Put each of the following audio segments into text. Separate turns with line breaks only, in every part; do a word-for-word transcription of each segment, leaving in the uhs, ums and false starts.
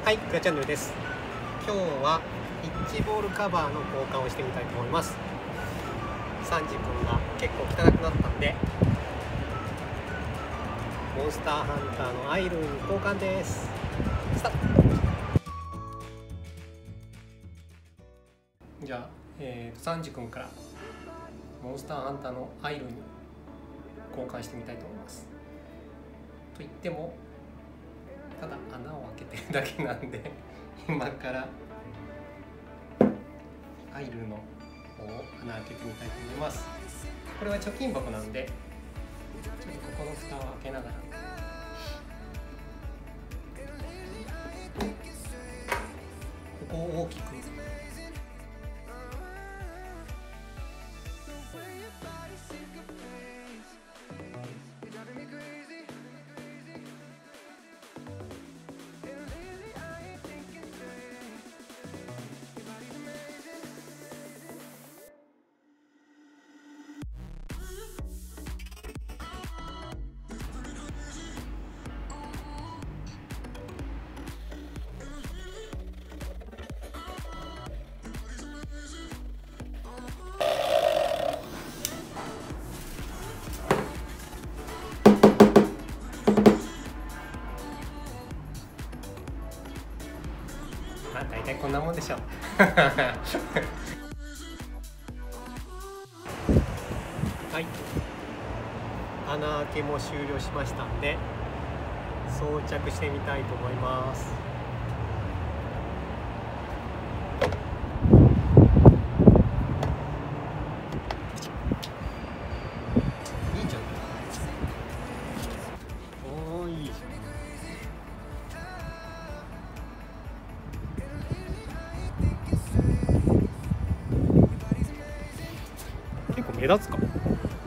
はい、グラチャンネルです。今日はピッチボールカバーの交換をしてみたいと思います。サンジ君が結構汚くなったんで、モンスターハンターのアイルンに交換です。スタート。じゃあ、えー、サンジ君からモンスターハンターのアイルンに交換してみたいと思います。と言ってもただ穴を開けてるだけなんで今からアイルの方を穴開けてみたいと思います。これは貯金箱なんでちょっとここの蓋を開けながらここを大きくまあ大体こんなもんでしょうはい、穴開けも終了しましたんで装着してみたいと思います。いいじゃん。おー、いいじゃん。結構目立つかも。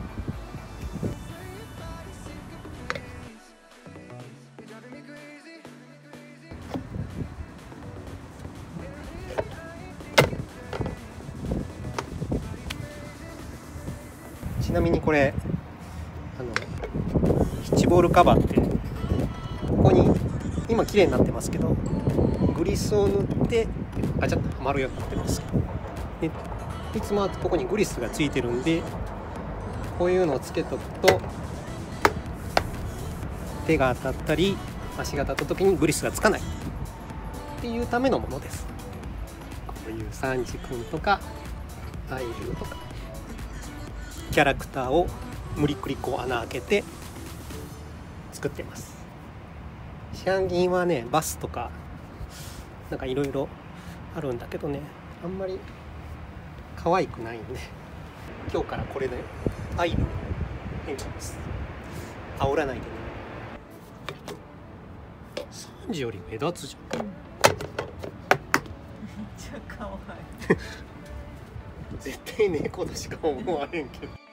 ちなみにこれあのピッチボールカバーってここに今綺麗になってますけどグリスを塗ってあちゃっとはまるようになってます。でいつもはここにグリスがついてるんでこういうのをつけとくと手が当たったり足が当たった時にグリスがつかないっていうためのものです。こういうサンジ君とかアイルとかキャラクターを無理くりこう穴開けて作ってます。市販品はねバスとかなんかいろいろあるんだけどねあんまり可愛くないんで今日からこれでアイル変化です。煽らないでね。サンジより目立つじゃん。めっ
ちゃ可愛い
絶対猫としか思われんけど